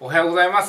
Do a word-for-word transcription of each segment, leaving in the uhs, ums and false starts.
おはようございます。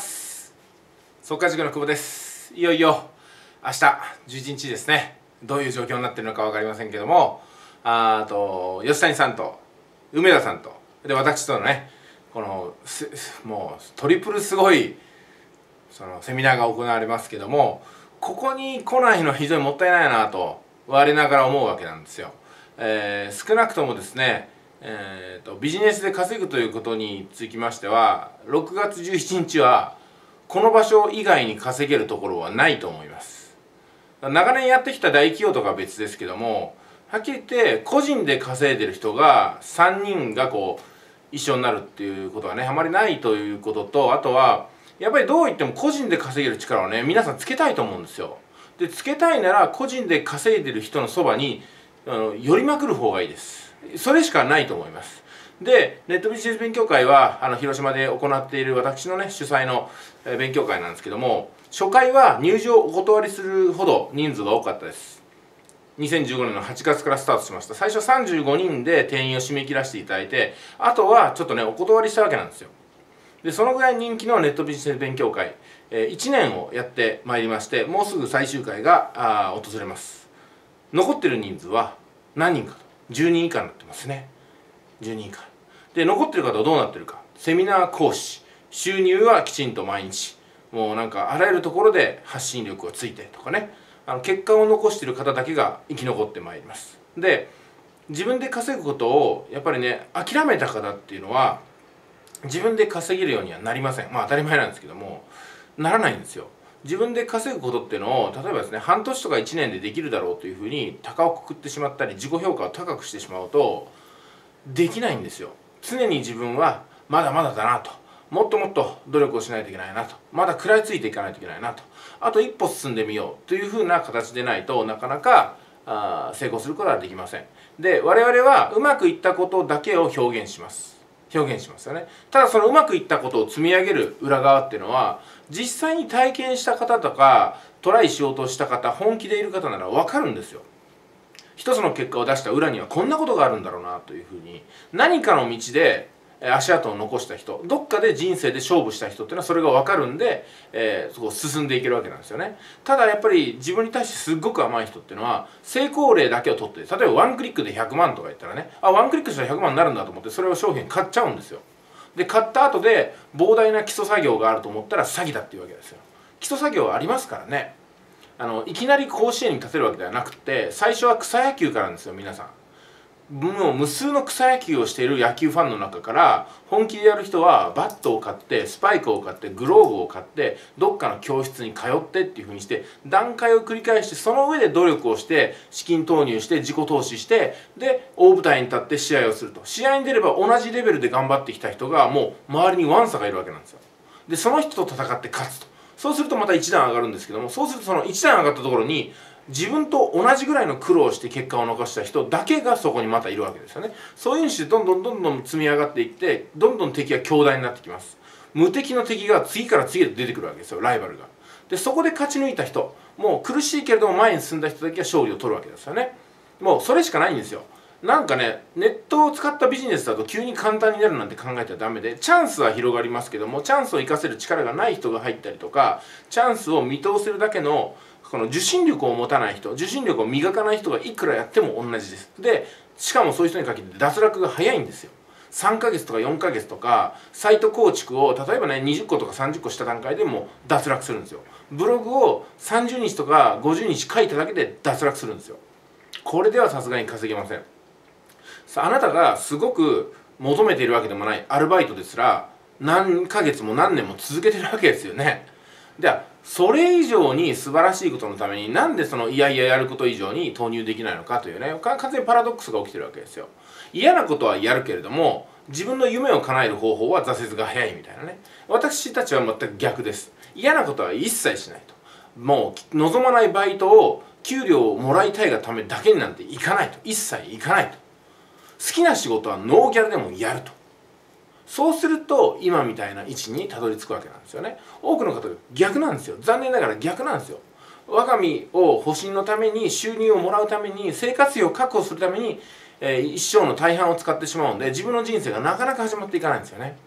速稼塾の久保です。いよいよ明日じゅういちにちですね。どういう状況になっているのか分かりませんけども、あと吉谷さんと梅田さんとで私とのね、このもうトリプルすごいそのセミナーが行われますけども、ここに来ないのは非常にもったいないなと我ながら思うわけなんですよ。えー、少なくともですね、えーとビジネスで稼ぐということにつきましてはろくがつじゅうしちにちはこの場所以外に稼げるところはないと思います。長年やってきた大企業とかは別ですけども、はっきり言って個人で稼いでる人がさんにんがこう一緒になるっていうことはねあまりないということと、あとはやっぱりどう言っても個人で稼げる力をね皆さんつけたいと思うんですよ。でつけたいなら個人で稼いでる人のそばにあの寄りまくる方がいいです。それしかないと思います。でネットビジネス勉強会はあの広島で行っている私のね主催の勉強会なんですけども、初回は入場をお断りするほど人数が多かったです。にせんじゅうごねんのはちがつからスタートしました。最初さんじゅうごにんで定員を締め切らせていただいて、あとはちょっとねお断りしたわけなんですよ。でそのぐらい人気のネットビジネス勉強会いちねんをやってまいりまして、もうすぐ最終回があ訪れます。残ってる人数は何人かとじゅうにん以下になってますね。じゅうにん以下で残ってる方はどうなってるか。セミナー講師、収入はきちんと毎日もうなんかあらゆるところで発信力がついてとかね、あの結果を残している方だけが生き残ってまいります。で自分で稼ぐことをやっぱりね諦めた方っていうのは自分で稼げるようにはなりません。まあ当たり前なんですけどもならないんですよ。自分で稼ぐことっていうのを例えばですね半年とかいちねんでできるだろうというふうに高をくくってしまったり自己評価を高くしてしまうとできないんですよ。常に自分はまだまだだなと、もっともっと努力をしないといけないなと、まだ食らいついていかないといけないなと、あと一歩進んでみようというふうな形でないとなかなかあ成功することはできません。で我々はうまくいったことだけを表現します表現しますよね。ただそのうまくいったことを積み上げる裏側っていうのは実際に体験した方とかトライしようとした方、本気でいる方なら分かるんですよ。一つの結果を出した裏にはこんなことがあるんだろうなというふうに、何かの道で足跡を残した人、どっかで人生で勝負した人っていうのはそれが分かるんで、えー、そこ進んでいけるわけなんですよね。ただやっぱり自分に対してすっごく甘い人っていうのは成功例だけを取って、例えばワンクリックでひゃくまんとか言ったらね、あワンクリックしたらひゃくまんになるんだと思ってそれを商品買っちゃうんですよ。で買った後で膨大な基礎作業があると思ったら詐欺だっていうわけですよ。基礎作業はありますからね。あのいきなり甲子園に立てるわけではなくて、最初は草野球からなんですよ。皆さんもう無数の草野球をしている野球ファンの中から本気でやる人はバットを買ってスパイクを買ってグローブを買ってどっかの教室に通ってっていうふうにして段階を繰り返して、その上で努力をして資金投入して自己投資してで大舞台に立って試合をすると。試合に出れば同じレベルで頑張ってきた人がもう周りにワンサがいるわけなんですよ。でその人と戦って勝つと。そうするとまた一段上がるんですけども、そうするとその一段上がったところに自分と同じぐらいの苦労をして結果を残した人だけがそこにまたいるわけですよね。そういうふうにしてどんどんどんどん積み上がっていってどんどん敵が強大になってきます。無敵の敵が次から次へと出てくるわけですよ、ライバルが。でそこで勝ち抜いた人、もう苦しいけれども前に進んだ人だけが勝利を取るわけですよね。もうそれしかないんですよ。なんかねネットを使ったビジネスだと急に簡単になるなんて考えてはダメで、チャンスは広がりますけどもチャンスを生かせる力がない人が入ったりとか、チャンスを見通せるだけのこの受信力を持たない人、受信力を磨かない人がいくらやっても同じです。でしかもそういう人に限って脱落が早いんですよ。さんかげつとかよんかげつとかサイト構築を例えばねにじゅっことかさんじゅっこした段階でも脱落するんですよ。ブログをさんじゅうにちとかごじゅうにち書いただけで脱落するんですよ。これではさすがに稼げません。あなたがすごく求めているわけでもないアルバイトですら何ヶ月も何年も続けてるわけですよね。ではそれ以上に素晴らしいことのためになんでそのいやいややること以上に投入できないのかというね、完全にパラドックスが起きてるわけですよ。嫌なことはやるけれども自分の夢を叶える方法は挫折が早いみたいなね。私たちは全く逆です。嫌なことは一切しないと。もう望まないバイトを給料をもらいたいがためだけになんていかないと。一切いかないと。好きな仕事はノーギャラでもやると。そうすると今みたいな位置にたどり着くわけなんですよね。多くの方が逆なんですよ。残念ながら逆なんですよ。我が身を保身のために収入をもらうために生活費を確保するために、えー、一生の大半を使ってしまうんで自分の人生がなかなか始まっていかないんですよね。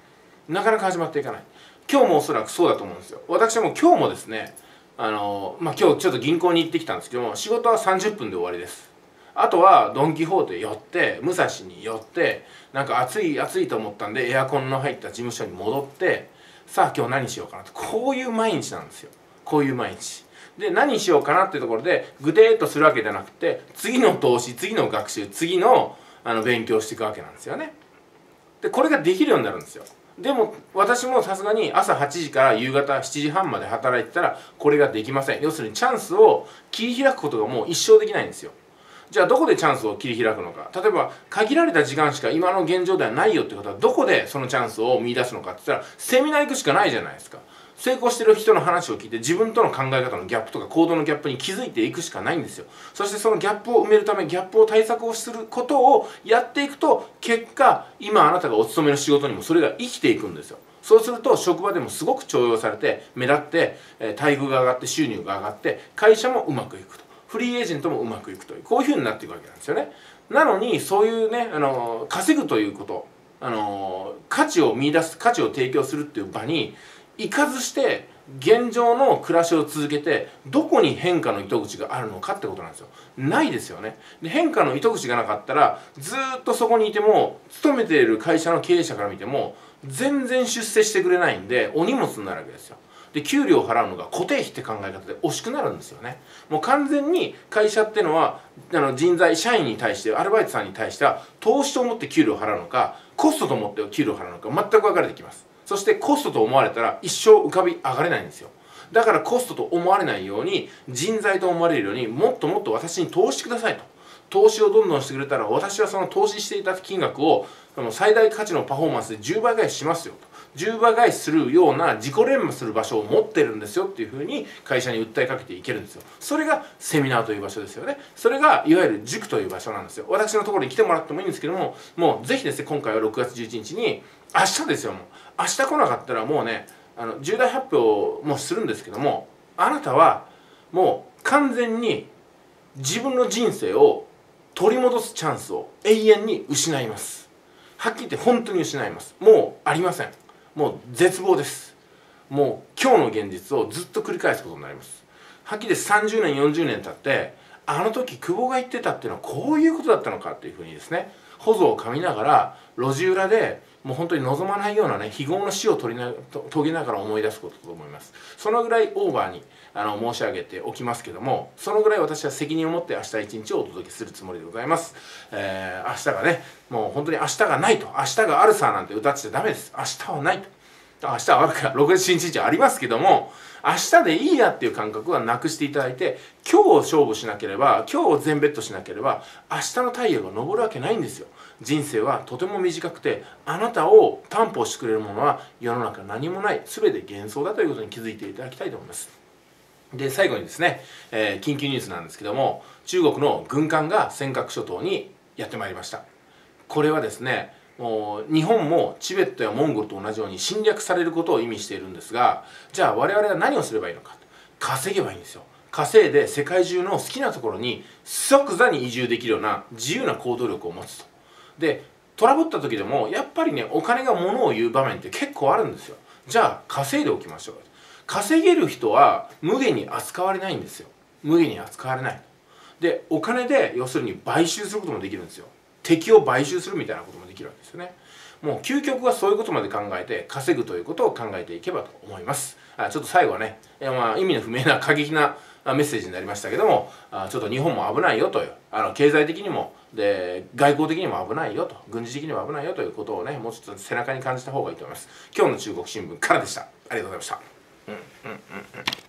なかなか始まっていかない。今日もおそらくそうだと思うんですよ。私はもう今日もですね、あのまあ今日ちょっと銀行に行ってきたんですけども、仕事はさんじゅっぷんで終わりです。あとはドン・キホーテ寄って武蔵に寄って、なんか暑い暑いと思ったんでエアコンの入った事務所に戻って、さあ今日何しようかなと、こういう毎日なんですよ。こういう毎日で、何しようかなっていうところでぐでーっとするわけじゃなくて、次の投資、次の学習、次のあの勉強していくわけなんですよね。でこれができるようになるんですよ。でも私もさすがに朝はちじから夕方しちじはんまで働いてたらこれができません。要するにチャンスを切り開くことがもう一生できないんですよ。じゃあどこでチャンスを切り開くのか。例えば限られた時間しか今の現状ではないよってことは、どこでそのチャンスを見出すのかって言ったら、セミナー行くしかないじゃないですか。成功してる人の話を聞いて、自分との考え方のギャップとか行動のギャップに気づいていくしかないんですよ。そしてそのギャップを埋めるため、ギャップを対策をすることをやっていくと、結果今あなたがお勤めの仕事にもそれが生きていくんですよ。そうすると職場でもすごく重用されて、目立って、え待遇が上がって収入が上がって、会社もうまくいくと、フリーエージェントもうまくいくという、こういうふうになっていくわけなんですよね。なのにそういうね、あの稼ぐということ、あの価値を見出す、価値を提供するっていう場に行かずして、現状の暮らしを続けて、どこに変化の糸口があるのかってことなんですよ。ないですよね。で変化の糸口がなかったら、ずーっとそこにいても、勤めている会社の経営者から見ても全然出世してくれないんで、お荷物になるわけですよ。で給料を払うのが固定費って考え方で惜しくなるんですよね。もう完全に会社ってのは、あの人材、社員に対して、アルバイトさんに対しては投資と思って給料を払うのか、コストと思って給料を払うのか、全く分かれてきます。そしてコストと思われたら一生浮かび上がれないんですよ。だからコストと思われないように、人材と思われるように、もっともっと私に投資してくださいと。投資をどんどんしてくれたら、私はその投資していた金額を最大価値のパフォーマンスでじゅうばい返ししますよと。じゅうばい返しするような自己錬磨する場所を持ってるんですよっていうふうに会社に訴えかけていけるんですよ。それがセミナーという場所ですよね。それがいわゆる塾という場所なんですよ。私のところに来てもらってもいいんですけども、もうぜひですね、今回はろくがつじゅういちにちに、明日ですよ。もう明日来なかったらもうね、あの重大発表もするんですけども、あなたはもう完全に自分の人生を取り戻すチャンスを永遠に失います。はっきり言って本当に失います。もうありません。もう絶望です。もう今日の現実をずっと繰り返すことになります。はっきり言ってさんじゅうねんよんじゅうねん経って、あの時久保が言ってたっていうのはこういうことだったのかっていうふうにですね、ほぞを噛みながら路地裏でもう本当に望まないようなね、非業の死を取りな遂げながら思い出すことと思います。そのぐらいオーバーにあの申し上げておきますけども、そのぐらい私は責任を持って明日一日をお届けするつもりでございます。えー、明日がね、もう本当に明日がないと、明日があるさなんて歌ってちゃダメです。明日はないと。明日はあるか、ろくがつじゅういちにちありますけども、明日でいいやっていう感覚はなくしていただいて、今日を勝負しなければ、今日を全ベットしなければ、明日の太陽が昇るわけないんですよ。人生はとても短くて、あなたを担保してくれるものは世の中何もない、全て幻想だということに気づいていただきたいと思います。で最後にですね、えー、緊急ニュースなんですけども、中国の軍艦が尖閣諸島にやってまいりました。これはですね、もう日本もチベットやモンゴルと同じように侵略されることを意味しているんですが、じゃあ我々は何をすればいいのか。稼げばいいんですよ。稼いで世界中の好きなところに即座に移住できるような自由な行動力を持つと。でトラブった時でもやっぱりね、お金が物を言う場面って結構あるんですよ。じゃあ稼いでおきましょう。稼げる人は無限に扱われないんですよ。無限に扱われない。でお金で要するに買収することもできるんですよ。敵を買収するみたいなこともできるわけですよね。もう究極はそういうことまで考えて稼ぐということを考えていけばと思います。あちょっと最後はね、いやまあ意味の不明な過激なメッセージになりましたけども、あちょっと日本も危ないよという、あの経済的にもで外交的にも危ないよと、軍事的にも危ないよということをね、もうちょっと背中に感じた方がいいと思います。今日の中国新聞からでした。ありがとうございました。うんうんうんうん